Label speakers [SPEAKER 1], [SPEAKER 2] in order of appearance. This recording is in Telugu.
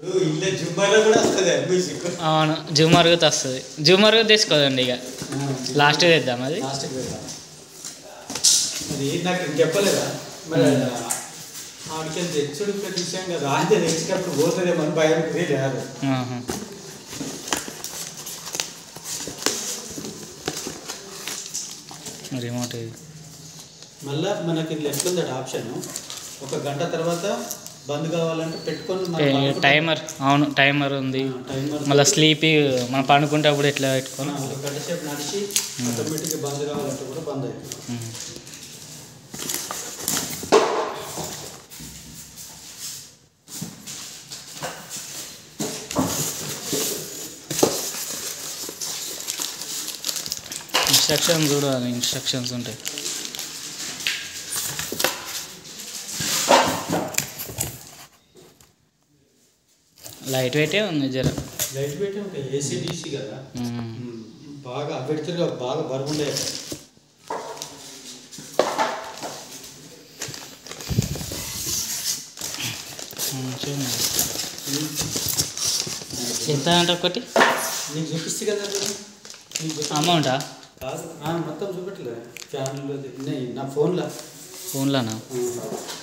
[SPEAKER 1] అవును జూమర్గా వస్తుంది. జూమర్గా తెచ్చుకోదండి ఇక లాస్ట్ తెద్దాం. అది
[SPEAKER 2] అది నాకు చెప్పలేదా మరి ఆడికి తెచ్చుడు విషయం కదా. రాజే తెచ్చినప్పుడు పోతుందేమని భయం రాదు.
[SPEAKER 1] రిమోట్ ఇది
[SPEAKER 2] మళ్ళీ మనకి ఎట్లుంది ఆప్షన్, ఒక గంట తర్వాత బంద్ కావాలంటే పెట్టుకొని
[SPEAKER 1] టైమర్. అవును టైమర్ ఉంది. మళ్ళీ స్లీపీ మనం పండుకుంటే అప్పుడు ఎట్లా పెట్టుకొని
[SPEAKER 2] ఒక గంట సేపు నడిచి ఆటోమేటిక్గా బంద్ కావాలంటే కూడా బంద్ అవుతుంది.
[SPEAKER 1] ఇన్స్ట్రక్షన్స్ చూడాలి. ఇన్స్ట్రక్షన్స్ ఉంటాయి. లైట్ వెయిటే ఉంది. జర
[SPEAKER 2] లైట్ వెయిట్ ఉంటాయి. ఏసీడీసీ కదా, బాగా అభ్యర్థులుగా బాగా బరువుండే.
[SPEAKER 1] ఎంత అంటే ఒకటి
[SPEAKER 2] నీకు చూపిస్తే కదా
[SPEAKER 1] అమౌంటా?
[SPEAKER 2] కాదు మొత్తం చూపెట్టలేదు. ఫ్యాన్లు ఉన్నాయి నా ఫోన్లోనా.